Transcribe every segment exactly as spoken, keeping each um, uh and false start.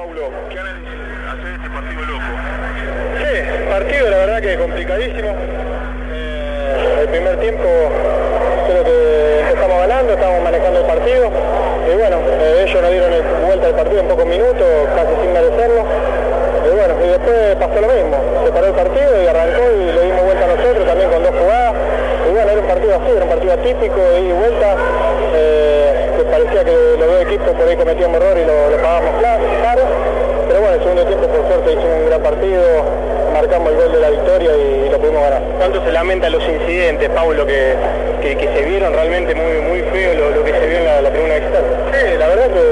Paulo, ¿qué análisis hace de este partido loco? Sí, partido la verdad que complicadísimo. Eh, el primer tiempo creo que empezamos ganando, estábamos manejando el partido y bueno, eh, ellos nos dieron el, vuelta al partido en pocos minutos, casi sin merecerlo. Y bueno, y después pasó lo mismo, se paró el partido y arrancó y le dimos vuelta a nosotros también con dos jugadas. Y bueno, era un partido así, era un partido atípico, de ida y vuelta, eh, que parecía que los dos equipos por ahí cometíamos error y lo, lo pagábamos caro. Pero bueno, el segundo tiempo por suerte hicimos un gran partido, marcamos el gol de la victoria y, y lo pudimos ganar. ¿Cuánto se lamentan los incidentes, Paulo, que, que, que se vieron realmente muy, muy feo lo, lo que se vio en la, la tribuna externa? Sí, la verdad que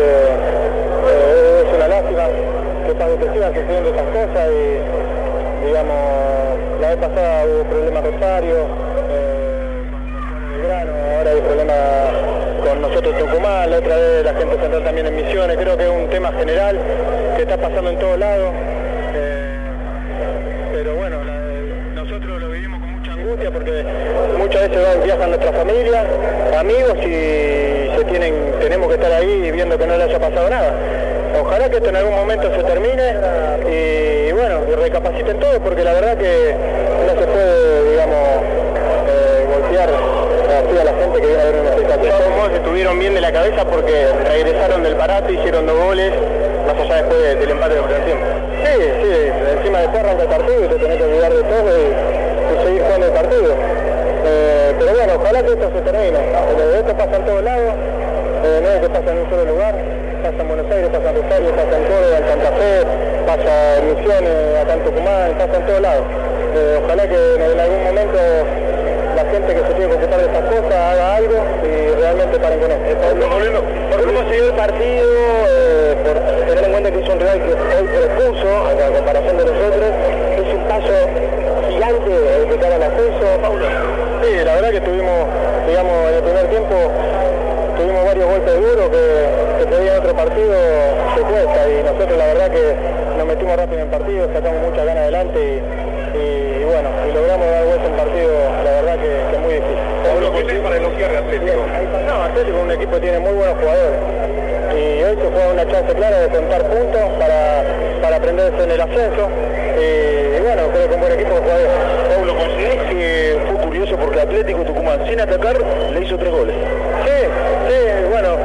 eh, es una lástima que, que sigan sucediendo estas cosas y, digamos, la vez pasada hubo problemas Rosario, eh, con Belgrano, ahora hay problemas con nosotros Tucumán, la otra vez la gente central también en Misiones. Creo que es un tema general que está pasando en todos lados, eh, pero bueno, la, nosotros lo vivimos con mucha angustia porque muchas veces van, viajan nuestras familias, amigos y se tienen, tenemos que estar ahí viendo que no le haya pasado nada. Ojalá que esto en algún momento se termine y bueno, y recapaciten todos porque la verdad que no se puede, digamos, eh, golpear así a la gente que viene a ver un espectáculo. De todos modos estuvieron bien de la cabeza porque regresaron del parate, hicieron dos goles, más allá después de, del empate del primer tiempo. Sí, sí, encima después arranca el partido y te tenés que olvidar de todo y, y seguir jugando el partido. Eh, pero bueno, ojalá que esto se termine. Esto pasa en todos lados, eh, no es que pasa en un solo lugar, pasa en Buenos Aires, pasa en Rosario, pasa en Córdoba, en Santa Fe, pasa en Misiones, acá en Tucumán, pasa en todos lados. Eh, ojalá que en algún momento la gente que se tiene que ocupar de estas cosas haga algo y realmente paren con esto. ¿Por cómo se dio el partido? Eh, por tener en cuenta que es un rival que hoy propuso, a comparación de nosotros, es un paso gigante de cara al ascenso, Paulo. Sí, la verdad que tuvimos, digamos, en el primer tiempo tuvimos varios golpes duros que, que pedían otro partido, se cuesta y nosotros la verdad que nos metimos rápido en el partido, sacamos muchas ganas adelante y, y, y bueno, y logramos dar vuelta en partido, la verdad que, que es muy difícil. Pablo, ¿qué tenés para elogiar de Atlético? No, Atlético es un equipo que tiene muy buenos jugadores y hoy se juega una chance clara de contar puntos para, para prenderse en el ascenso y, y bueno, creo que un buen equipo de jugadores. Pablo, ¿considerás que fue curioso porque Atlético Tucumán sin atacar le hizo tres goles? Sí, sí, bueno,